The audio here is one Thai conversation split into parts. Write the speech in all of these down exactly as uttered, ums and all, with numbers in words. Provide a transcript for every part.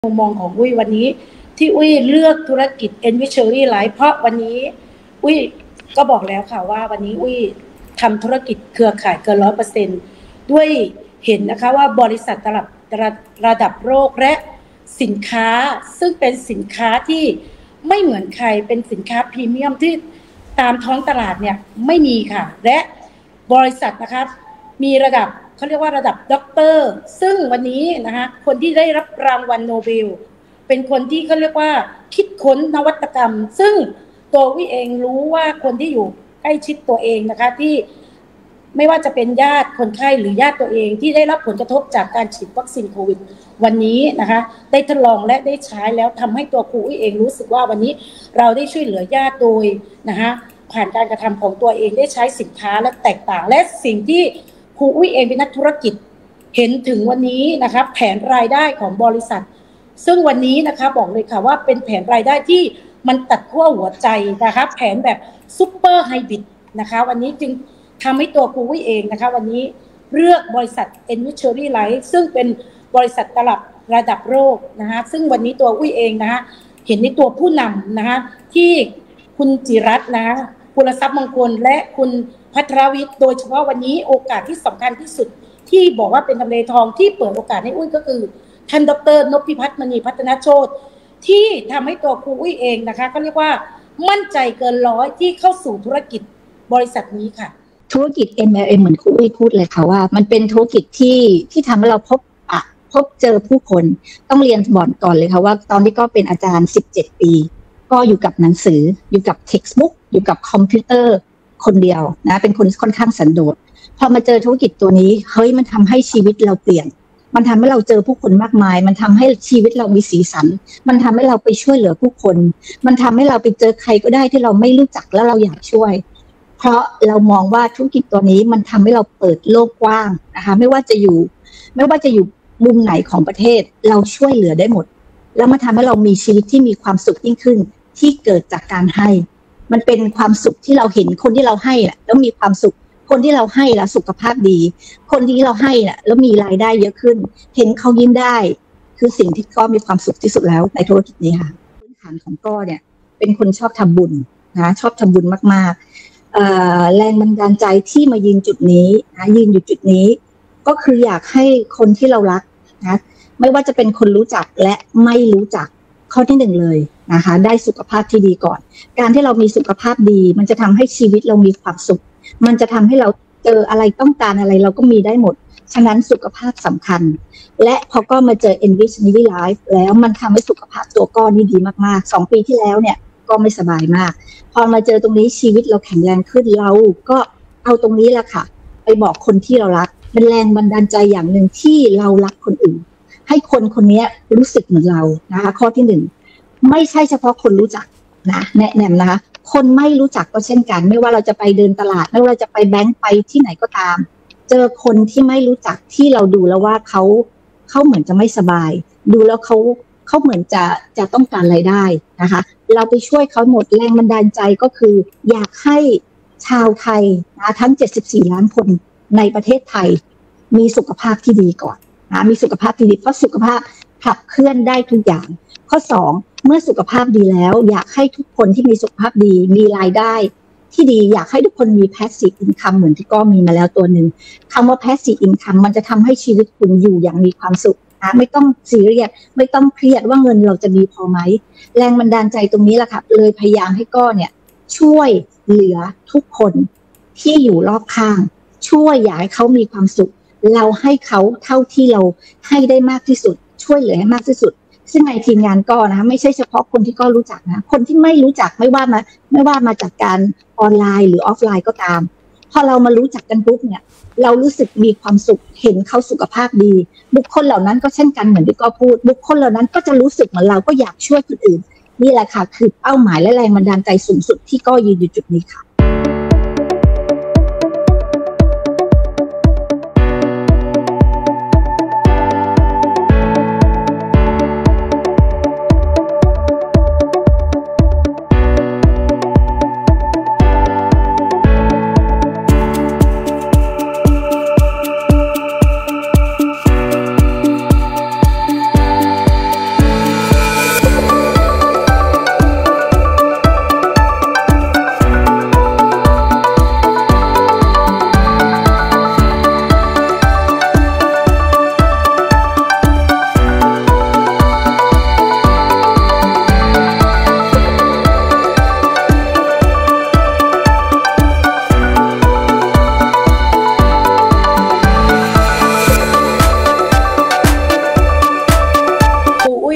มุมมองของอุ้ยวันนี้ที่อุ้ยเลือกธุรกิจ Envisory Life เพราะวันนี้อุ้ยก็บอกแล้วค่ะว่าวันนี้อุ้ยทำธุรกิจเครือข่ายเกินร้อยเปอร์เซ็นต์ด้วยเห็นนะคะว่าบริษัทระดับระดับโลกและสินค้าซึ่งเป็นสินค้าที่ไม่เหมือนใครเป็นสินค้าพรีเมียมที่ตามท้องตลาดเนี่ยไม่มีค่ะและบริษัทนะคะมีระดับเขาเรียกว่าระดับด็อกเตอร์ซึ่งวันนี้นะคะคนที่ได้รับรางวัลโนเบลเป็นคนที่เขาเรียกว่าคิดค้นนวัตกรรมซึ่งตัววิเองรู้ว่าคนที่อยู่ใกล้ชิดตัวเองนะคะที่ไม่ว่าจะเป็นญาติคนไข้หรือญาติตัวเองที่ได้รับผลกระทบจากการฉีดวัคซีนโควิดวันนี้นะคะได้ทดลองและได้ใช้แล้วทำให้ตัวครูวิเองรู้สึกว่าวันนี้เราได้ช่วยเหลือญาติโดยนะคะผ่านการกระทำของตัวเองได้ใช้สินค้าและแตกต่างและสิ่งที่ครูวิเองเป็นนักธุรกิจเห็นถึงวันนี้นะคะแผนรายได้ของบริษัทซึ่งวันนี้นะคะบอกเลยค่ะว่าเป็นแผนรายได้ที่มันตัดขั้วหัวใจนะคะแผนแบบซุปเปอร์ไฮบริดนะคะวันนี้จึงทำให้ตัวครูวิเองนะคะวันนี้เลือกบริษัท Envisory Life ซึ่งเป็นบริษัทตลาดระดับโลกนะคะซึ่งวันนี้ตัววิเองนะคะเห็นในตัวผู้นำนะคะที่คุณจิรัตน์นะคุณทรัพย์มงคลและคุณพัทรวิทย์โดยเฉพาะวันนี้โอกาสที่สำคัญที่สุดที่บอกว่าเป็นทำเลทองที่เปิดโอกาสให้อุ้ยก็คือท่านดร.นพพิพัฒน์มณีพัฒนโชติที่ทำให้ตัวครูอุ้ยเองนะคะก็เรียกว่ามั่นใจเกินร้อยที่เข้าสู่ธุรกิจบริษัทนี้ค่ะธุรกิจ เอ็ม แอล เอ็ม เหมือนครูอุ้ยพูดเลยค่ะว่ามันเป็นธุรกิจที่ที่ทำให้เราพบปะพบเจอผู้คนต้องเรียนบอร์ดก่อนเลยค่ะว่าตอนนี้ก็เป็นอาจารย์สิบเจ็ดปีก็อยู่กับหนังสืออยู่กับ textbook อยู่กับคอมพิวเตอร์คนเดียวนะเป็นคนค่อนข้างสันโดษพอมาเจอธุรกิจตัวนี้เฮ้ยมันทำให้ชีวิตเราเปลี่ยนมันทำให้เราเจอผู้คนมากมายมันทำให้ชีวิตเรามีสีสันมันทำให้เราไปช่วยเหลือผู้คนมันทำให้เราไปเจอใครก็ได้ที่เราไม่รู้จักแล้วเราอยากช่วยเพราะเรามองว่าธุรกิจตัวนี้มันทำให้เราเปิดโลกกว้างนะคะไม่ว่าจะอยู่ไม่ว่าจะอยู่มุมไหนของประเทศเราช่วยเหลือได้หมดแล้วมันทำให้เรามีชีวิตที่มีความสุขยิ่งขึ้นที่เกิดจากการให้มันเป็นความสุขที่เราเห็นคนที่เราให้แหละแล้วมีความสุขคนที่เราให้แล้วสุขภาพดีคนที่เราให้น่ะแล้วมีรายได้เยอะขึ้นเห็นเขายิ้มได้คือสิ่งที่ก็มีความสุขที่สุดแล้วในธุรกิจนี้ค่ะพื้นฐานของก็เนี่ยเป็นคนชอบทำบุญนะชอบทำบุญมากๆแรงบันดาลใจที่มายืนจุดนี้นะยืนอยู่จุดนี้ก็คืออยากให้คนที่เรารักนะไม่ว่าจะเป็นคนรู้จักและไม่รู้จักข้อที่หนึ่งเลยนะคะได้สุขภาพที่ดีก่อนการที่เรามีสุขภาพดีมันจะทำให้ชีวิตเรามีความสุขมันจะทำให้เราเจออะไรต้องการอะไรเราก็มีได้หมดฉะนั้นสุขภาพสำคัญและพอก็มาเจอ Envisory Life แล้วมันทำให้สุขภาพตัวก้อนนี่ดีมากๆสองปีที่แล้วเนี่ยก็ไม่สบายมากพอมาเจอตรงนี้ชีวิตเราแข็งแรงขึ้นเราก็เอาตรงนี้แหละค่ะไปบอกคนที่เรารักเป็นแรงบันดาลใจอย่างหนึ่งที่เรารักคนอื่นให้คนคนนี้รู้สึกเหมือนเรานะคะข้อที่หนึ่งไม่ใช่เฉพาะคนรู้จักนะแนะนำนะคะคนไม่รู้จักก็เช่นกันไม่ว่าเราจะไปเดินตลาดไม่ว่าเราจะไปแบงก์ไปที่ไหนก็ตามเจอคนที่ไม่รู้จักที่เราดูแล้วว่าเขาเขาเหมือนจะไม่สบายดูแล้วเขาเขาเหมือนจะจะต้องการรายได้นะคะเราไปช่วยเขาหมดแรงบันดาลใจก็คืออยากให้ชาวไทยนะทั้งเจ็ดสิบสี่ล้านคนในประเทศไทยมีสุขภาพที่ดีก่อนนะมีสุขภาพที่ดีเพราะสุขภาพขับเคลื่อนได้ทุกอย่างข้อสองเมื่อสุขภาพดีแล้วอยากให้ทุกคนที่มีสุขภาพดีมีรายได้ที่ดีอยากให้ทุกคนมี passive income เหมือนที่ก็มีมาแล้วตัวหนึ่งคำว่า passive income มันจะทำให้ชีวิตคุณอยู่อย่างมีความสุขนะไม่ต้องซีเรียสไม่ต้องเครียดว่าเงินเราจะมีพอไหมแรงบันดาลใจตรงนี้แหละค่ะเลยพยายามให้ก็เนี่ยช่วยเหลือทุกคนที่อยู่รอบข้างช่วยอยากให้เขามีความสุขเราให้เขาเท่าที่เราให้ได้มากที่สุดช่วยเหลือให้มากที่สุดซึ่งในทีมงานก็นะคะไม่ใช่เฉพาะคนที่ก็รู้จักนะคนที่ไม่รู้จักไม่ว่ามาไม่ว่ามาจากการออนไลน์หรือออฟไลน์ก็ตามพอเรามารู้จักกันปุ๊บเนี่ยเรารู้สึกมีความสุขเห็นเขาสุขภาพดีบุคคลเหล่านั้นก็เช่นกันเหมือนที่ก็พูดบุคคลเหล่านั้นก็จะรู้สึกเหมือนเราก็อยากช่วยคนอื่นนี่แหละค่ะคือเป้าหมายและแรงบันดาลใจสูงสุดที่ก็ยืนอยู่จุดนี้ค่ะ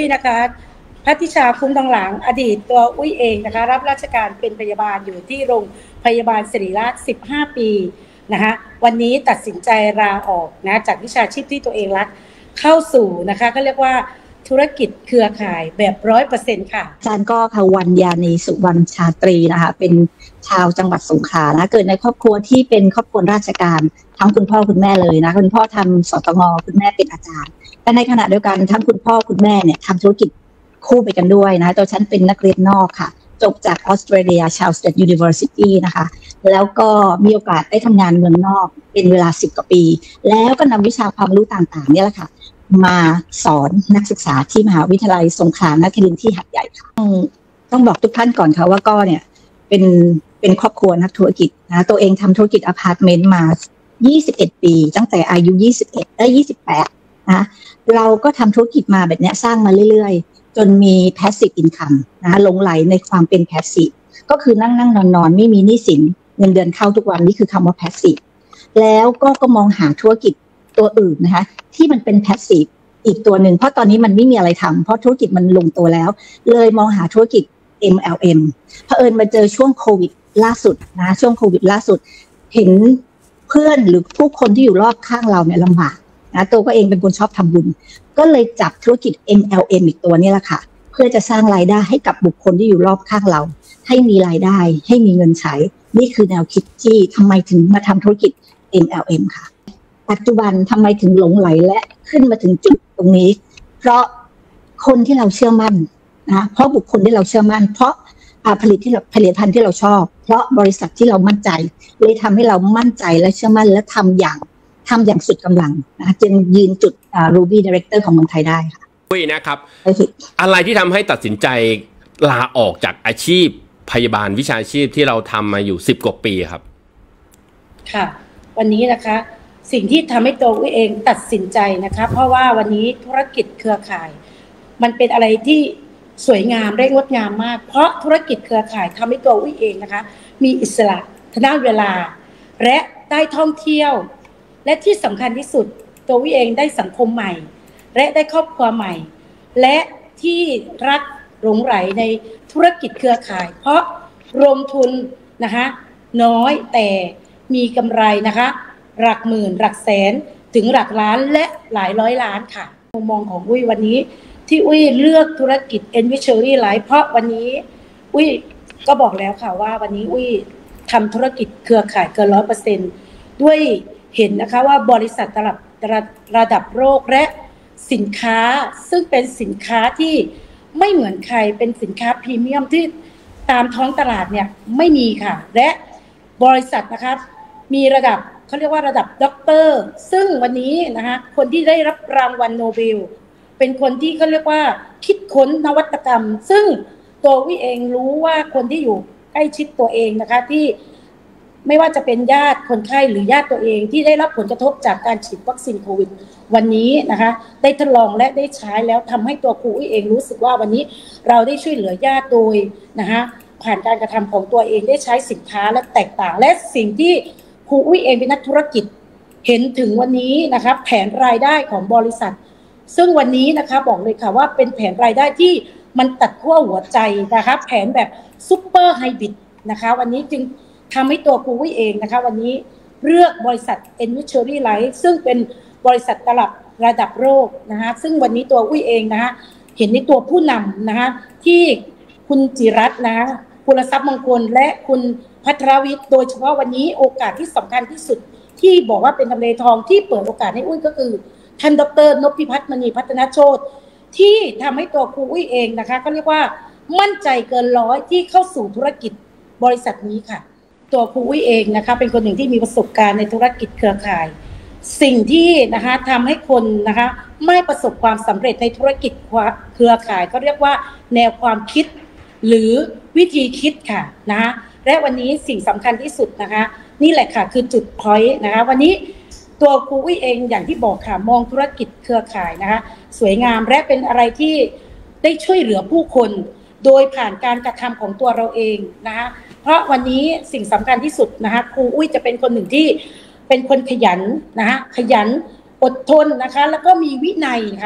นะคะพัทธิชาคุ้มทองหลังอดีตตัวอุ้ยเองนะคะรับราชการเป็นพยาบาลอยู่ที่โรงพยาบาลศิริราชสิบห้าปีนะคะวันนี้ตัดสินใจลาออกนะจากวิชาชีพที่ตัวเองรักเข้าสู่นะคะก็เรียกว่าธุรกิจเครือข่ายแบบร้อยเปอร์เซ็นต์ค่ะอาจารย์ก็ค่ะวรรณยานีสุวรรณชาตรีนะคะเป็นชาวจังหวัดสงขลานะเกิดในครอบครัวที่เป็นครอบครัวราชการทั้งคุณพ่อคุณแม่เลยนะคุณพ่อทำสตงคุณแม่เป็นอาจารย์แต่ในขณะเดียวกันทั้งคุณพ่อคุณแม่เนี่ยทำธุรกิจคู่ไปกันด้วยนะตัวฉันเป็นนักเรียนนอกค่ะจบจากออสเตรเลียชาว State University นะคะแล้วก็มีโอกาสได้ทำงานเมืองนอกเป็นเวลาสิบกว่าปีแล้วก็นำวิชาความรู้ต่างๆเนี่ยแหละค่ะมาสอนนักศึกษาที่มหาวิทยาลัยสงขลานครินทร์ที่หาดใหญ่ค่ะต้องต้องบอกทุกท่านก่อนค่ะว่าก็เนี่ยเป็นเป็นครอบครัวนักธุรกิจนะตัวเองทำธุรกิจอพาร์ตเมนต์มายี่สิบเอ็ดปีตั้งแต่อายุยี่สิบเอ็ดได้ยี่สิบแปดนะเราก็ทำธุรกิจมาแบบนี้สร้างมาเรื่อยๆจนมี passive income นะหลงไหลในความเป็น passive ก็คือนั่งนั่งนอนนอนไม่มีหนี้สินเงินเดือนเข้าทุกวันนี่คือคำว่า passive แล้วก็ก็มองหาธุรกิจตัวอื่นนะคะที่มันเป็น passive อีกตัวหนึ่งเพราะตอนนี้มันไม่มีอะไรทำเพราะธุรกิจมันลงตัวแล้วเลยมองหาธุรกิจ เอ็ม แอล เอ็ม เผอิญมาเจอช่วงโควิดล่าสุดนะช่วงโควิดล่าสุดเห็นเพื่อนหรือผู้คนที่อยู่รอบข้างเราเนี่ยลำบากนะตัวก็เองเป็นคนชอบทำบุญก็เลยจับธุรกิจ เอ็ม แอล เอ็ม อีกตัวนี้แหละค่ะเพื่อจะสร้างรายได้ให้กับบุคคลที่อยู่รอบข้างเราให้มีรายได้ให้มีเงินใช้นี่คือแนวคิดที่ทำไมถึงมาทำธุรกิจ เอ็ม แอล เอ็ม ค่ะปัจจุบันทำไมถึงหลงไหลและขึ้นมาถึงจุดตรงนี้เพราะคนที่เราเชื่อมั่นนะเพราะบุคคลที่เราเชื่อมั่นเพราะผลิตที่เราผลิตภัณฑ์ที่เราชอบเพราะบริษัทที่เรามั่นใจเลยทำให้เรามั่นใจและเชื่อมั่นและทำอย่างทำอย่างสุดกำลังนะจึงยืนจุด Ruby Director ของเมืองไทยได้ค่ะอุ้ยนะครับอะไรที่ทำให้ตัดสินใจลาออกจากอาชีพพยาบาลวิชาชีพที่เราทำมาอยู่สิบกว่าปีครับค่ะวันนี้นะคะสิ่งที่ทำให้ตัวอุ้ยเองตัดสินใจนะคะเพราะว่าวันนี้ธุรกิจเครือข่ายมันเป็นอะไรที่สวยงามและงดงามมากเพราะธุรกิจเครือข่ายทำให้ตัวอุ้ยเองนะคะมีอิสระทางด้านเวลาและได้ท่องเที่ยวและที่สำคัญที่สุดตัวอุ้ยเองได้สังคมใหม่และได้ครอบครัวใหม่และที่รักหลงไหลในธุรกิจเครือข่ายเพราะลงทุนนะคะน้อยแต่มีกำไรนะคะหลักหมื่นหลักแสนถึงหลักล้านและหลายร้อยล้านค่ะมุมมองของอุ้ยวันนี้ที่อุ้ยเลือกธุรกิจ Envichery Life เพราะวันนี้อุ้ยก็บอกแล้วค่ะว่าวันนี้อุ้ยทำธุรกิจเครือข่ายเกิน ร้อยเปอร์เซ็นต์ ด้วยเห็นนะคะว่าบริษัทระดับระดับโลกและสินค้าซึ่งเป็นสินค้าที่ไม่เหมือนใครเป็นสินค้าพรีเมียมที่ตามท้องตลาดเนี่ยไม่มีค่ะและบริษัทนะคะมีระดับเขาเรียกว่าระดับด็อกเตอร์ซึ่งวันนี้นะคะคนที่ได้รับรางวัลโนเบลเป็นคนที่เขาเรียกว่าคิดค้นนวัตกรรมซึ่งตัววิเองรู้ว่าคนที่อยู่ใกล้ชิดตัวเองนะคะที่ไม่ว่าจะเป็นญาติคนไข้หรือญาติตัวเองที่ได้รับผลกระทบจากการฉีดวัคซีนโควิดวันนี้นะคะได้ทดลองและได้ใช้แล้วทำให้ตัวครูเองรู้สึกว่าวันนี้เราได้ช่วยเหลือญาติโดยนะคะผ่านการกระทำของตัวเองได้ใช้สินค้าและแตกต่างและสิ่งที่ครูอุ้ยเองเป็นนักธุรกิจเห็นถึงวันนี้นะคะแผนรายได้ของบริษัทซึ่งวันนี้นะคะบอกเลยค่ะว่าเป็นแผนรายได้ที่มันตัดขั้วหัวใจนะคะแผนแบบซุปเปอร์ไฮบริดนะคะวันนี้จึงทำให้ตัวครูอุ้ยเองนะคะวันนี้เลือกบริษัท Envichery Life ซึ่งเป็นบริษัทตลาดระดับโลกนะคะซึ่งวันนี้ตัวอุ้ยเองนะคะเห็นในตัวผู้นำนะคะที่คุณจิรัตน์นะคุณทรัพย์มงคลและคุณพัทรวิทย์โดยเฉพาะวันนี้โอกาสที่สำคัญที่สุดที่บอกว่าเป็นทำเลทองที่เปิดโอกาสให้อุ้ยก็คือท่านดร.นพพัฒน์มณีพัฒนโชติที่ทำให้ตัวครูอุ้ยเองนะคะก็เรียกว่ามั่นใจเกินร้อยที่เข้าสู่ธุรกิจบริษัทนี้ค่ะตัวครูอุ้ยเองนะคะเป็นคนหนึ่งที่มีประสบการณ์ในธุรกิจเครือข่ายสิ่งที่นะคะทำให้คนนะคะไม่ประสบความสำเร็จในธุรกิจเครือข่ายก็เรียกว่าแนวความคิดหรือวิธีคิดค่ะนะคะและวันนี้สิ่งสำคัญที่สุดนะคะนี่แหละค่ะคือจุดพอยต์นะคะวันนี้ตัวครูอุ้ยเองอย่างที่บอกค่ะมองธุรกิจเครือข่ายนะคะสวยงามและเป็นอะไรที่ได้ช่วยเหลือผู้คนโดยผ่านการกระทำของตัวเราเองนะคะเพราะวันนี้สิ่งสำคัญที่สุดนะคะครูอุ้ยจะเป็นคนหนึ่งที่เป็นคนขยันนะคะขยันอดทนนะคะแล้วก็มีวินัยค่ะ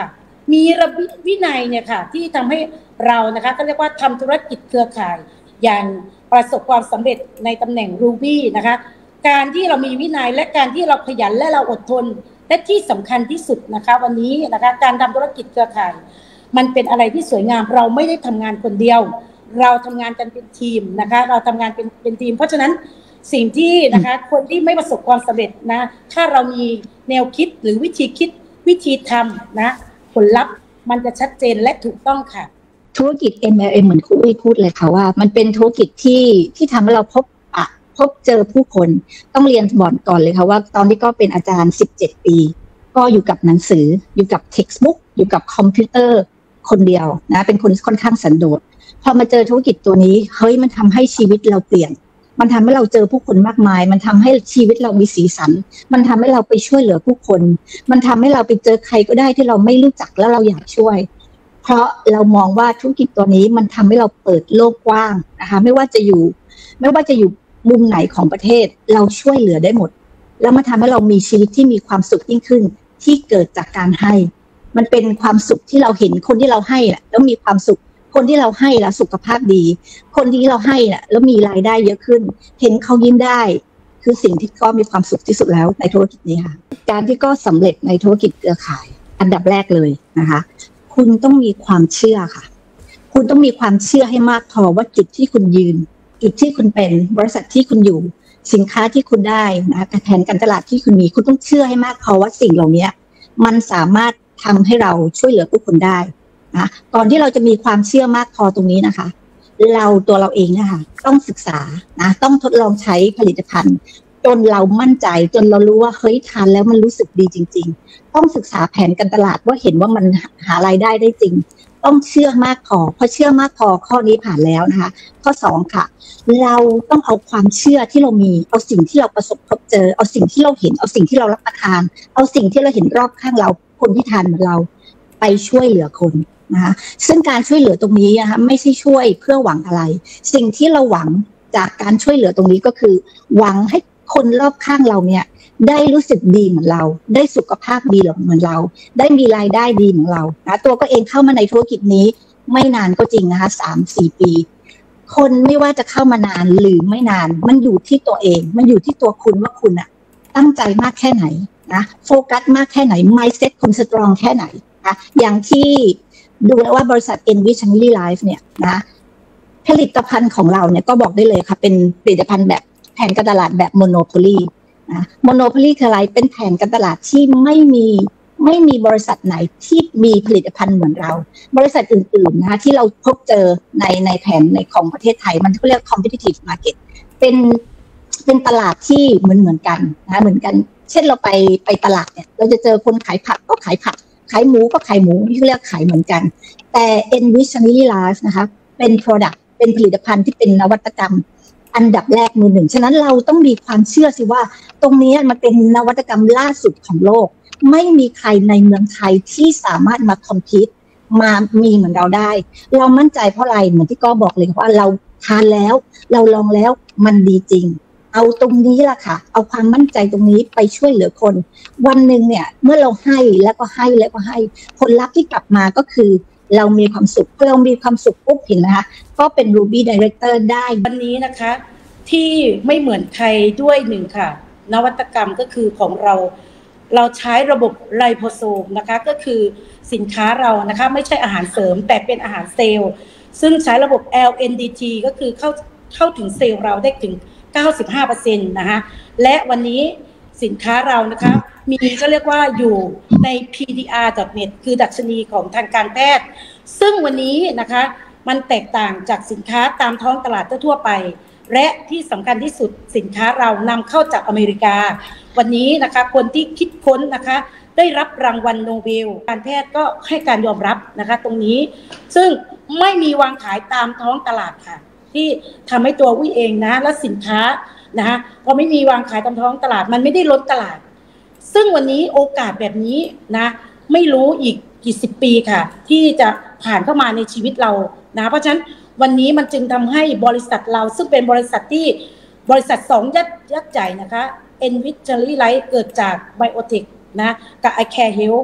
มีระเบียบวินัยเนี่ยค่ะที่ทำให้เรานะคะก็เรียกว่าทำธุรกิจเครือข่ายอย่างประสบความสำเร็จในตำแหน่ง Ruby นะคะการที่เรามีวินัยและการที่เราขยันและเราอดทนและที่สำคัญที่สุดนะคะวันนี้นะคะการทำธุรกิจเครือข่ายมันเป็นอะไรที่สวยงามเราไม่ได้ทำงานคนเดียวเราทำงานกันเป็นทีมนะคะเราทำงานเป็นเป็นทีมเพราะฉะนั้นสิ่งที่นะคะคนที่ไม่ประสบความสำเร็จนะถ้าเรามีแนวคิดหรือวิธีคิดวิธีทำนะผลลัพธ์มันจะชัดเจนและถูกต้องค่ะธุรกิจ เอ็ม แอล เอ็ม เหมือนคุณอุ้ยพูดเลยค่ะว่ามันเป็นธุรกิจที่ที่ทำให้เราพบปะพบเจอผู้คนต้องเรียนบอร์ดก่อนเลยค่ะว่าตอนที่ก็เป็นอาจารย์สิบเจ็ดปีก็อยู่กับหนังสืออยู่กับ textbook อยู่กับคอมพิวเตอร์คนเดียวนะเป็นคนค่อนข้างสันโดษพอมาเจอธุรกิจตัวนี้เฮ้ยมันทำให้ชีวิตเราเปลี่ยนมันทำให้เราเจอผู้คนมากมายมันทำให้ชีวิตเรามีสีสันมันทำให้เราไปช่วยเหลือผู้คนมันทำให้เราไปเจอใครก็ได้ที่เราไม่รู้จักแล้วเราอยากช่วยเพราะเรามองว่าธุรกิจตัวนี้มันทำให้เราเปิดโลกกว้างนะคะไม่ว่าจะอยู่ไม่ว่าจะอยู่มุมไหนของประเทศเราช่วยเหลือได้หมดแล้วมันทำให้เรามีชีวิตที่มีความสุขยิ่งขึ้นที่เกิดจากการให้มันเป็นความสุขที่เราเห็นคนที่เราให้แล้วมีความสุขคนที่เราให้แล้วสุขภาพดีคนที่เราให้น่ะแล้วมีรายได้เยอะขึ้นเห็นเขายิ้มได้คือสิ่งที่ก็มีความสุขที่สุดแล้วในธุรกิจนี้ค่ะการที่ก็สำเร็จในธุรกิจเครือข่ายอันดับแรกเลยนะคะคุณต้องมีความเชื่อค่ะคุณต้องมีความเชื่อให้มากพอว่าจุดที่คุณยืนจุดที่คุณเป็นบริษัทที่คุณอยู่สินค้าที่คุณได้นะแผนการตลาดที่คุณมีคุณต้องเชื่อให้มากพอว่าสิ่งเหล่านี้มันสามารถทำให้เราช่วยเหลือผู้คนได้นะก่อนที่เราจะมีความเชื่อมากพอตรงนี้นะคะเราตัวเราเองนะคะต้องศึกษานะต้องทดลองใช้ผลิตภัณฑ์จนเรามั่นใจจนเรารู้ว่าเฮ้ยทานแล้วมันรู้สึกดีจริงๆต้องศึกษาแผนการตลาดว่าเห็นว่ามันหารายได้ได้จริงต้องเชื่อมากพอพอเชื่อมากพอข้อนี้ผ่านแล้วนะคะข้อสองค่ะเราต้องเอาความเชื่อที่เรามีเอาสิ่งที่เราประสบพบเจอเอาสิ่งที่เราเห็นเอาสิ่งที่เรารับประทานเอาสิ่งที่เราเห็นรอบข้างเราคนที่ทานเหมือนเราไปช่วยเหลือคนนะคะซึ่งการช่วยเหลือตรงนี้นะคะไม่ใช่ช่วยเพื่อหวังอะไรสิ่งที่เราหวังจากการช่วยเหลือตรงนี้ก็คือหวังให้คนรอบข้างเราเนี่ยได้รู้สึกดีเหมือนเราได้สุขภาพดีเหมือนเราได้มีรายได้ดีเหมือนเรานะตัวก็เองเข้ามาในธุรกิจนี้ไม่นานก็จริงนะคะสามสี่ปีคนไม่ว่าจะเข้ามานานหรือไม่นานมันอยู่ที่ตัวเองมันอยู่ที่ตัวคุณว่าคุณอะตั้งใจมากแค่ไหนนะโฟกัสมากแค่ไหน mindset คุณสตรองแค่ไหนนะอย่างที่ดูแล้วว่าบริษัท Envisionary Life เนี่ยนะผลิตภัณฑ์ของเราเนี่ยก็บอกได้เลยค่ะเป็นผลิตภัณฑ์แบบแผนการตลาดแบบ Monopoly นะ Monopoly คืออะไรเป็นแผนการตลาดที่ไม่มีไม่มีบริษัทไหนที่มีผลิตภัณฑ์เหมือนเราบริษัทอื่นๆนะคะที่เราพบเจอในในแผนในของประเทศไทยมันก็เรียก competitive market เป็นเป็นตลาดที่เหมือนเหมือนกันนะเหมือนกันเช่นเราไปไปตลาดเนี่ยเราจะเจอคนขายผักก็ขายผักขายหมูก็ขายหมูที่เรียกขายเหมือนกันแต่ Envisionary Life นะคะเป็น product เป็นผลิตภัณฑ์ที่เป็นนวัตกรรมอันดับแรกมือหนึ่งฉะนั้นเราต้องมีความเชื่อสิว่าตรงนี้มันเป็นนวัตกรรมล่าสุดของโลกไม่มีใครในเมืองไทยที่สามารถมาคอมพีตมามีเหมือนเราได้เรามั่นใจเพราะอะไรเหมือนที่ก็บอกเลยว่าเราทานแล้วเราลองแล้วมันดีจริงเอาตรงนี้ล่ะค่ะเอาความมั่นใจตรงนี้ไปช่วยเหลือคนวันหนึ่งเนี่ยเมื่อเราให้แล้วก็ให้แล้วก็ให้ผลลัพธ์ที่กลับมาก็คือเรามีความสุขพอเรามีความสุขปุ๊บเห็นนะคะก็เป็น Ruby Director ได้วันนี้นะคะที่ไม่เหมือนใครด้วยหนึ่งค่ะนวัตกรรมก็คือของเราเราใช้ระบบไลโพโซมนะคะก็คือสินค้าเรานะคะไม่ใช่อาหารเสริมแต่เป็นอาหารเซลล์ซึ่งใช้ระบบ แอล เอ็น ดี ที ก็คือเข้าเข้าถึงเซลล์เราได้ถึง เก้าสิบห้าเปอร์เซ็นต์ นะคะและวันนี้สินค้าเรานะคะมีก็เรียกว่าอยู่ใน พี ดี อาร์ ดอท เน็ต คือดัชนีของทางการแพทย์ซึ่งวันนี้นะคะมันแตกต่างจากสินค้าตามท้องตลาดทั่วไปและที่สำคัญที่สุดสินค้าเรานำเข้าจากอเมริกาวันนี้นะคะคนที่คิดค้นนะคะได้รับรางวัลโนเบลการแพทย์ก็ให้การยอมรับนะคะตรงนี้ซึ่งไม่มีวางขายตามท้องตลาดค่ะที่ทำให้ตัววิเองนะและสินค้านะคะพอไม่มีวางขายตามท้องตลาดมันไม่ได้ล้นตลาดซึ่งวันนี้โอกาสแบบนี้นะไม่รู้อีกกี่สิบปีค่ะที่จะผ่านเข้ามาในชีวิตเรานะเพราะฉะนั้นวันนี้มันจึงทำให้บริษัทเราซึ่งเป็นบริษัทที่บริษัทสองยักษ์ยักษ์ใหญ่นะคะ Envisionary Life เกิดจาก Biotech นะกับ iCare Health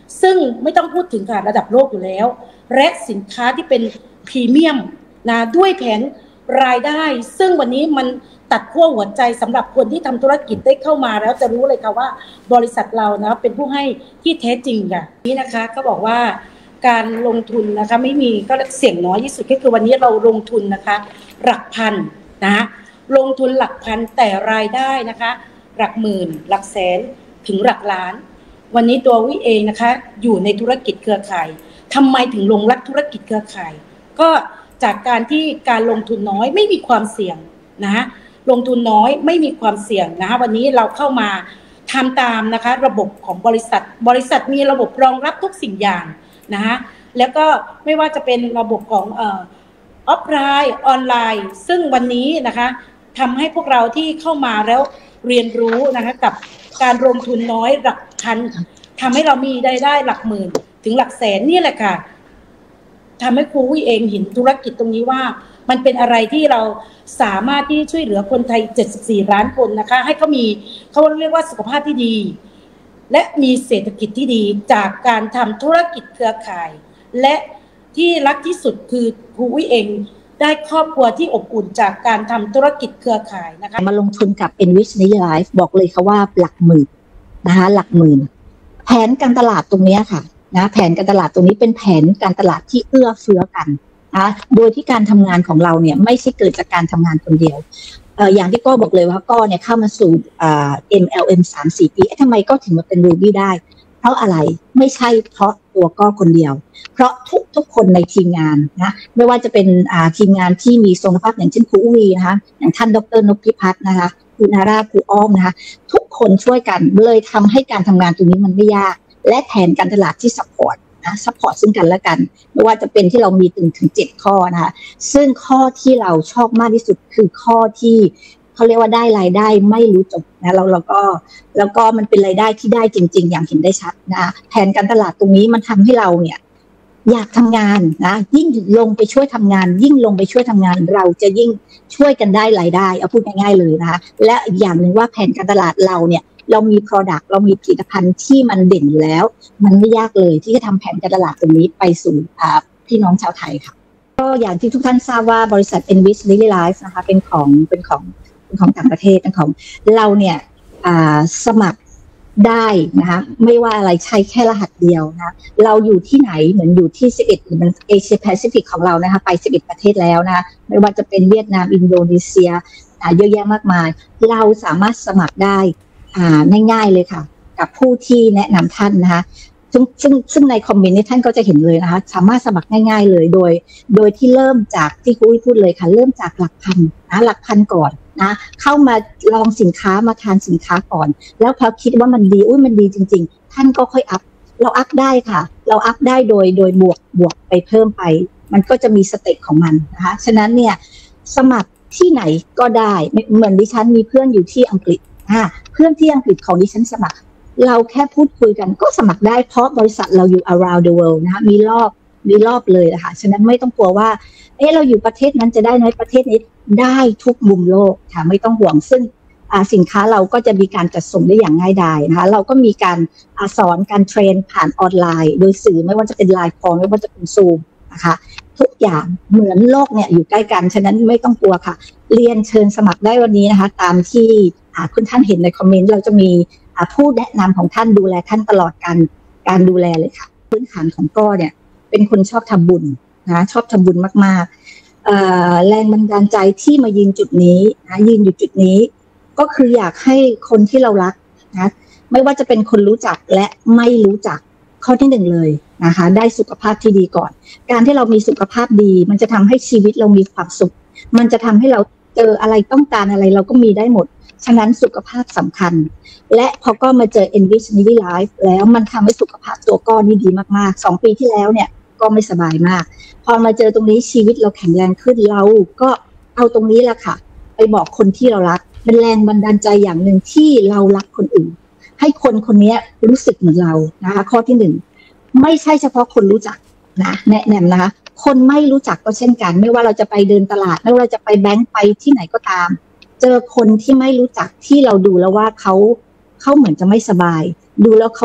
ซึ่งไม่ต้องพูดถึงค่ะระดับโลกอยู่แล้วและสินค้าที่เป็นพรีเมียมนะด้วยแผนรายได้ซึ่งวันนี้มันตัดขั้วหัวใจสำหรับคนที่ทำธุรกิจได้เข้ามาแล้วจะรู้เลยค่ะว่าบริษัทเรานะเป็นผู้ให้ที่แท้จริงค่ะนี่นะคะก็บอกว่าการลงทุนนะคะไม่มีก็เสี่ยงน้อยที่สุดก็คือวันนี้เราลงทุนนะคะหลักพันนะลงทุนหลักพันแต่รายได้นะคะหลักหมื่นหลักแสนถึงหลักล้านวันนี้ตัววิเองนะคะอยู่ในธุรกิจเครือข่ายทำไมถึงลงรักธุรกิจเครือข่ายก็จากการที่การลงทุนน้อยไม่มีความเสี่ยงนะลงทุนน้อยไม่มีความเสี่ยงนะวันนี้เราเข้ามาทำตามนะคะระบบของบริษัทบริษัทมีระบบรองรับทุกสิ่งอย่างนะแล้วก็ไม่ว่าจะเป็นระบบของเอ่อออฟไลน์ออนไลน์ซึ่งวันนี้นะคะทำให้พวกเราที่เข้ามาแล้วเรียนรู้นะคะกับการลงทุนน้อยหลักพันทำให้เรามีรายได้หลักหมื่นถึงหลักแสนนี่แหละค่ะทำให้ครูวิเองเห็นธุรกิจตรงนี้ว่ามันเป็นอะไรที่เราสามารถที่ช่วยเหลือคนไทยเจ็ดสิบสี่ล้านคนนะคะให้เขามีเขาเรียกว่าสุขภาพที่ดีและมีเศรษฐกิจที่ดีจากการทำธุรกิจเครือข่ายและที่รักที่สุดคือครูวิเองได้ครอบครัวที่อบอุ่นจากการทำธุรกิจเครือข่ายนะคะมาลงทุนกับ Enrich Daily Life บอกเลยค่ะว่าหลักหมื่นนะคะหลักหมื่นแผนการตลาดตรงนี้ค่ะนะแผนการตลาดตรงนี้เป็นแผนการตลาดที่เอื้อเฟื้อกันนะโดยที่การทำงานของเราเนี่ยไม่ใช่เกิดจากการทำงานคนเดียวเอ่ออย่างที่ก้อบอกเลยว่าก้อเนี่ยเข้ามาสู่อ่า เอ็ม แอล เอ็ม สามสี่ ปีทำไมก้อถึงมาเป็น Ruby ได้เพราะอะไรไม่ใช่เพราะตัวก้อคนเดียวเพราะทุกทุกคนในทีมงานนะไม่ว่าจะเป็นอ่าทีมงานที่มีทรงภาพอย่างเช่นครูอุวีนะคะอย่างท่านดร.นพพิพัฒน์นะคะครูนาราครูอ้อมนะคะทุกคนช่วยกันเลยทำให้การทำงานตรงนี้มันไม่ยากและแผนการตลาดที่ซัพพอร์ตนะซัพพอร์ตซึ่งกันและกันไม่ว่าจะเป็นที่เรามีถึงถึงเจ็ดข้อนะคะซึ่งข้อที่เราชอบมากที่สุดคือข้อที่เขาเรียกว่าได้รายได้ไม่รู้จบนะเราเราก็แล้วก็มันเป็นรายได้ที่ได้จริงๆอย่างเห็นได้ชัดนะแผนการตลาดตรงนี้มันทำให้เราเนี่ยอยากทำงานนะยิ่งลงไปช่วยทำงานยิ่งลงไปช่วยทำงานเราจะยิ่งช่วยกันได้รายได้เอาพูดง่ายๆเลยนะคะและอีกอย่างหนึ่งว่าแผนการตลาดเราเนี่ยเรามี product เรามีผลิตภัณฑ์ที่มันเด่นอยู่แล้วมันไม่ยากเลยที่จะทำแผนการตลาดตรงนี้ไปสู่พี่น้องชาวไทยค่ะก็อย่างที่ทุกท่านทราบว่าบริษัท Enrich Daily Life นะคะเป็นของเป็นของเป็นของต่างประเทศเป็นของเราเนี่ยสมัครได้นะคะไม่ว่าอะไรใช้แค่รหัสเดียวนะเราอยู่ที่ไหนเหมือนอยู่ที่สิบเอ็ดหรือมันเอเชียแปซิฟิกของเรานะคะไปสิบเอ็ดประเทศแล้วนะไม่ว่าจะเป็นเวียดนามอินโดนีเซียเยอะแยะมากมายเราสามารถสมัครได้ง่ายๆเลยค่ะกับผู้ที่แนะนำท่านนะคะซึ่งซึ่งซึ่งในคอมเมนต์นี้ท่านก็จะเห็นเลยนะคะสามารถสมัครง่ายๆเลยโดยโดยที่เริ่มจากที่คุยพูดเลยค่ะเริ่มจากหลักพันนะหลักพันก่อนนะเข้ามาลองสินค้ามาทานสินค้าก่อนแล้วพอคิดว่ามันดีอุ้ยมันดีจริงๆท่านก็ค่อยอัพเราอัพได้ค่ะเราอัพได้โดยโดยบวกบวกไปเพิ่มไปมันก็จะมีสเต็ปของมันนะคะฉะนั้นเนี่ยสมัครที่ไหนก็ได้เหมือนดิฉันมีเพื่อนอยู่ที่อังกฤษเพื่อนที่อังกฤษของดิฉันสมัครเราแค่พูดคุยกันก็สมัครได้เพราะบริษัทเราอยู่ around the world นะคะมีรอบมีรอบเลยนะคะฉะนั้นไม่ต้องกลัวว่าเอ๊ะเราอยู่ประเทศนั้นจะได้น้อยประเทศนี้ได้ทุกมุมโลกค่ะไม่ต้องห่วงซึ่งสินค้าเราก็จะมีการจัดส่งได้อย่างง่ายดายนะคะเราก็มีการสอนการเทรนผ่านออนไลน์โดยสื่อไม่ว่าจะเป็นไลน์คอลไม่ว่าจะเป็นซูมนะคะทุกอย่างเหมือนโลกเนี่ยอยู่ใกล้กันฉะนั้นไม่ต้องกลัวค่ะเรียนเชิญสมัครได้วันนี้นะคะตามที่คุณท่านเห็นในคอมเมนต์เราจะมีผู้แนะนำของท่านดูแลท่านตลอดการการดูแลเลยค่ะพื้นฐานของก้อเนี่ยเป็นคนชอบทำบุญนะชอบทำบุญมากๆแรงบันดาลใจที่มายืนจุดนี้นะยืนอยู่จุดนี้ก็คืออยากให้คนที่เรารักนะไม่ว่าจะเป็นคนรู้จักและไม่รู้จักข้อที่หนึ่งเลยนะคะได้สุขภาพที่ดีก่อนการที่เรามีสุขภาพดีมันจะทำให้ชีวิตเรามีความสุขมันจะทำให้เราเจออะไรต้องการอะไรเราก็มีได้หมดฉะนั้นสุขภาพสำคัญและพอก็มาเจอ Enrich Daily Life แล้วมันทำให้สุขภาพตัวก้อนนี่ดีมากๆสองปีที่แล้วเนี่ยก็ไม่สบายมากพอมาเจอตรงนี้ชีวิตเราแข็งแรงขึ้นเราก็เอาตรงนี้แหละค่ะไปบอกคนที่เรารักเป็นแรงบันดาลใจอย่างหนึ่งที่เรารักคนอื่นให้คนคนนี้รู้สึกเหมือนเรานะคะข้อที่หนึ่งไม่ใช่เฉพาะคนรู้จักนะแนะนำนะคะคนไม่รู้จักก็เช่นกันไม่ว่าเราจะไปเดินตลาดไม่ว่าเราจะไปแบงก์ไปที่ไหนก็ตามเจอคนที่ไม่รู้จักที่เราดูแล้วว่าเขาเขาเหมือนจะไม่สบายดูแล้วเขา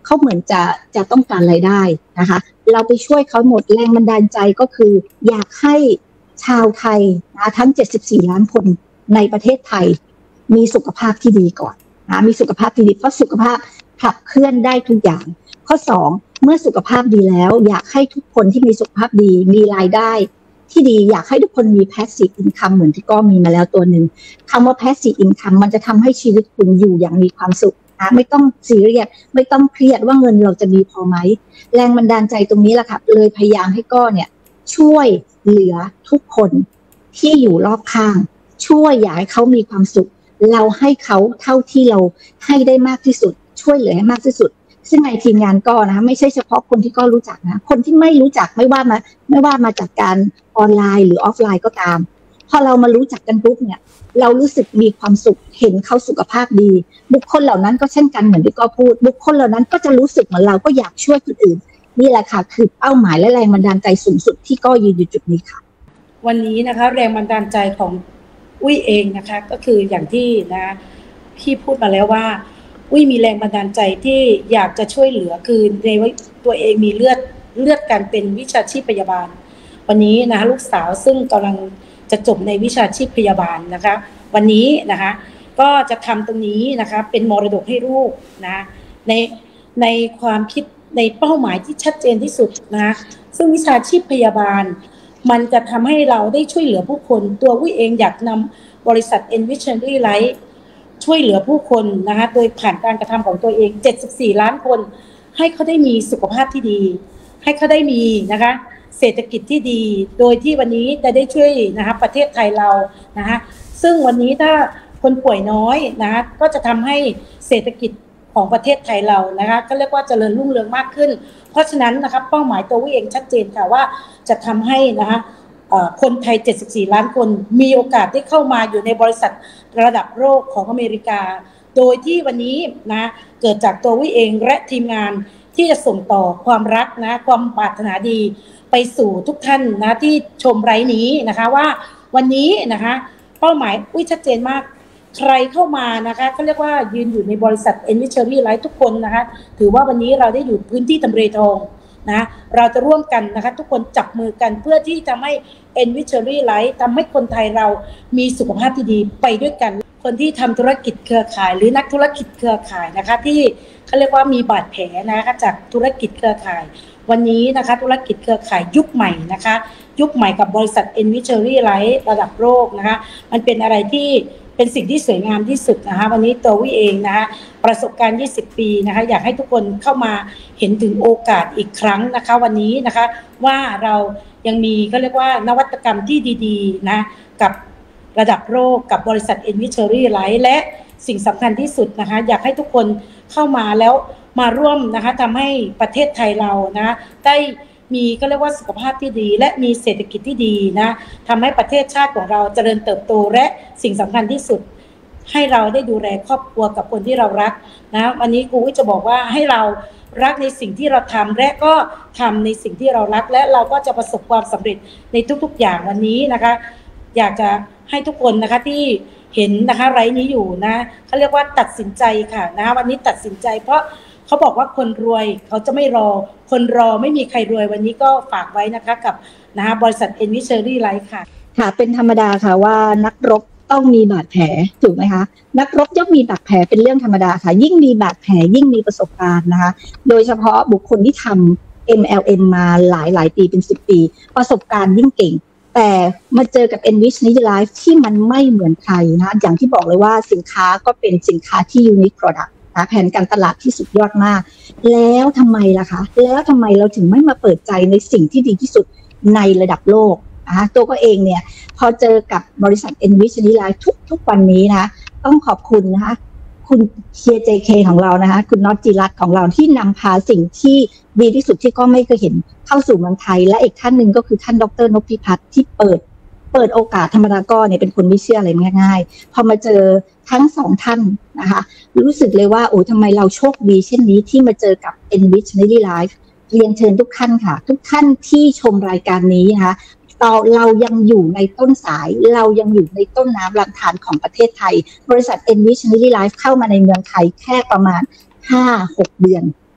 เขาเหมือนจะจะต้องการรายได้นะคะเราไปช่วยเขาหมดแรงบันดาลใจก็คืออยากให้ชาวไทยนะทั้งเจ็ดสิบสี่ล้านคนในประเทศไทยมีสุขภาพที่ดีก่อนนะมีสุขภาพที่ดีเพราะสุขภาพขับเคลื่อนได้ทุกอย่างข้อสองเมื่อสุขภาพดีแล้วอยากให้ทุกคนที่มีสุขภาพดีมีรายได้ที่ดีอยากให้ทุกคนมี passive income เหมือนที่ก็มีมาแล้วตัวหนึ่งคำว่า passive income มันจะทำให้ชีวิตคุณอยู่อย่างมีความสุขนะไม่ต้องซีเรียสไม่ต้องเครียดว่าเงินเราจะมีพอไหมแรงบันดาลใจตรงนี้แหละค่ะเลยพยายามให้ก็เนี่ยช่วยเหลือทุกคนที่อยู่รอบข้างช่วยอยากให้เขามีความสุขเราให้เขาเท่าที่เราให้ได้มากที่สุดช่วยเหลือให้มากที่สุดซึ่งในทีมงานก็นะคะไม่ใช่เฉพาะคนที่ก็รู้จักนะคนที่ไม่รู้จักไม่ว่ามาไม่ว่ามาจากการออนไลน์หรือออฟไลน์ก็ตามพอเรามารู้จักกันปุ๊บเนี่ยเรารู้สึกมีความสุขเห็นเขาสุขภาพดีบุคคลเหล่านั้นก็เช่นกันเหมือนที่ก็พูดบุคคลเหล่านั้นก็จะรู้สึกเหมือนเราก็อยากช่วยคนอื่นนี่แหละค่ะคือเป้าหมายและแรงบันดาลใจสูงสุดที่ก็ยืนอยู่จุดนี้ค่ะวันนี้นะคะแรงบันดาลใจของอุ้ยเองนะคะก็คืออย่างที่นะพี่พูดมาแล้วว่าอุ้ยมีแรงบันดาลใจที่อยากจะช่วยเหลือคือในตัวเองมีเลือดเลือดการเป็นวิชาชีพพยาบาลวันนี้นะคะลูกสาวซึ่งกำลังจะจบในวิชาชีพพยาบาลนะคะวันนี้นะคะก็จะทำตรงนี้นะคะเป็นมรดกให้ลูกนะในในความคิดในเป้าหมายที่ชัดเจนที่สุดนะซึ่งวิชาชีพพยาบาลมันจะทำให้เราได้ช่วยเหลือผู้คนตัวอุ้ยเองอยากนำบริษัท Envisionary Life ช่วยเหลือผู้คนนะคะโดยผ่านการกระทำของตัวเองเจ็ดสิบสี่ล้านคนให้เขาได้มีสุขภาพที่ดีให้เขาได้มีนะคะเศรษฐกิจที่ดีโดยที่วันนี้จะได้ช่วยนะคะประเทศไทยเรานะคะซึ่งวันนี้ถ้าคนป่วยน้อยนะคะก็จะทำให้เศรษฐกิจของประเทศไทยเรานะคะก็เรียกว่าเจริญรุ่งเรืองมากขึ้นเพราะฉะนั้นนะคะเป้าหมายตัววิเองชัดเจนค่ะว่าจะทำให้นะคะคนไทยเจ็ดสิบสี่ล้านคนมีโอกาสได้เข้ามาอยู่ในบริษัทระดับโลกของอเมริกาโดยที่วันนี้นะเกิดจากตัววิเองและทีมงานที่จะส่งต่อความรักนะความปรารถนาดีไปสู่ทุกท่านนะที่ชมไลฟ์นี้นะคะว่าวันนี้นะคะเป้าหมายอุ้ยชัดเจนมากใครเข้ามานะคะเขาเรียกว่ายืนอยู่ในบริษัท Envisionary Life ทุกคนนะคะถือว่าวันนี้เราได้อยู่พื้นที่ทำเลทองนะเราจะร่วมกันนะคะทุกคนจับมือกันเพื่อที่จะให้ Envisionary Life ทำให้คนไทยเรามีสุขภาพที่ดีไปด้วยกันคนที่ทำธุรกิจเครือข่ายหรือนักธุรกิจเครือข่ายนะคะที่เขาเรียกว่ามีบาดแผลนะคะจากธุรกิจเครือข่ายวันนี้นะคะธุรกิจเครือข่ายยุคใหม่นะคะยุคใหม่กับบริษัท Envisionary Life ระดับโลกนะคะมันเป็นอะไรที่เป็นสิ่งที่สวยงามที่สุดนะคะวันนี้ตัววิเองนะคะประสบการณ์ยี่สิบปีนะคะอยากให้ทุกคนเข้ามาเห็นถึงโอกาสอีกครั้งนะคะวันนี้นะคะว่าเรายังมีก็เรียกว่านวัตกรรมที่ดีๆนะกับระดับโลกกับบริษัท Envisionary Life และสิ่งสำคัญที่สุดนะคะอยากให้ทุกคนเข้ามาแล้วมาร่วมนะคะทำให้ประเทศไทยเรานะได้มีก็เรียกว่าสุขภาพที่ดีและมีเศรษฐกิจที่ดีนะทำให้ประเทศชาติของเราเจริญเติบโตและสิ่งสำคัญที่สุดให้เราได้ดูแลครอบครัวกับคนที่เรารักนะวันนี้ครูจะบอกว่าให้เรารักในสิ่งที่เราทำและก็ทำในสิ่งที่เรารักและเราก็จะประสบความสำเร็จในทุกๆอย่างวันนี้นะคะอยากจะให้ทุกคนนะคะที่เห็นนะคะไลฟ์นี้อยู่นะเขาเรียกว่าตัดสินใจค่ะนะวันนี้ตัดสินใจเพราะเขาบอกว่าคนรวยเขาจะไม่รอคนรอไม่มีใครรวยวันนี้ก็ฝากไว้นะคะกับนะคะบริษัท Envisionary Life ค่ะค่ะเป็นธรรมดาค่ะว่านักรบต้องมีบาดแผลถูกไหมคะนักรบย่อมมีบาดแผลเป็นเรื่องธรรมดาค่ะยิ่งมีบาดแผลยิ่งมีประสบการณ์นะคะโดยเฉพาะบุคคลที่ทำ เอ็ม แอล เอ็ม มาหลายหลายปีเป็นสิบปีประสบการณ์ยิ่งเก่งแต่มาเจอกับ Envisionary Life ที่มันไม่เหมือนใครนะอย่างที่บอกเลยว่าสินค้าก็เป็นสินค้าที่ unique product นะแผนการตลาดที่สุดยอดมากแล้วทำไมล่ะคะแล้วทำไมเราถึงไม่มาเปิดใจในสิ่งที่ดีที่สุดในระดับโลกนะคะตัวก็เองเนี่ยพอเจอกับบริษัท Envisionary Life ทุกทุกวันนี้นะต้องขอบคุณนะคะคุณเคียร์ เจ เค ของเรานะคะคุณน็อตจิรัตน์ของเราที่นำพาสิ่งที่ดีที่สุดที่ก็ไม่เคยเห็นเข้าสู่เมืองไทยและอีกท่านหนึ่งก็คือท่านดร.นพพัฒน์ที่เปิดเปิดโอกาสธรรมดาก็เนี่ยเป็นคนไม่เชื่ออะไรง่ายๆพอมาเจอทั้งสองท่านนะคะรู้สึกเลยว่าโอ้ทำไมเราโชคดีเช่นนี้ที่มาเจอกับ Envisionary Life เรียนเชิญทุกท่านค่ะทุกท่านที่ชมรายการนี้นะคะเราเรายังอยู่ในต้นสายเรายังอยู่ในต้นน้ำลำธารของประเทศไทยบริษัท Envisionary Life เข้ามาในเมืองไทยแค่ประมาณ ห้าหก เดือน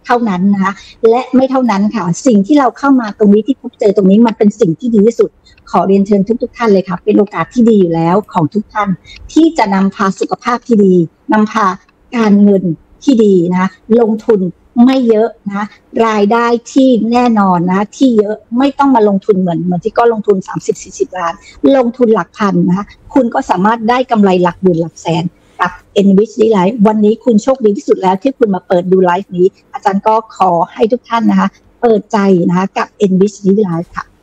เท่านั้นนะคะและไม่เท่านั้นค่ะสิ่งที่เราเข้ามาตรงนี้ที่พบเจอตรงนี้มันเป็นสิ่งที่ดีที่สุดขอเรียนเชิญทุกๆท่านเลยค่ะเป็นโอกาสที่ดีอยู่แล้วของทุกท่านที่จะนำพาสุขภาพที่ดีนำพาการเงินที่ดีนะลงทุนไม่เยอะนะรายได้ที่แน่นอนนะที่เยอะไม่ต้องมาลงทุนเหมือนเหมือนที่ก็ลงทุน สามสิบถึงสี่สิบ ล้านลงทุนหลักพันนะคะคุณก็สามารถได้กำไรหลักหมื่นหลักแสนกับ Enrich Life วันนี้คุณโชคดีที่สุดแล้วที่คุณมาเปิดดูไลฟ์นี้อาจารย์ก็ขอให้ทุกท่านนะคะเปิดใจนะคะกับ Enrich Life ค่ะ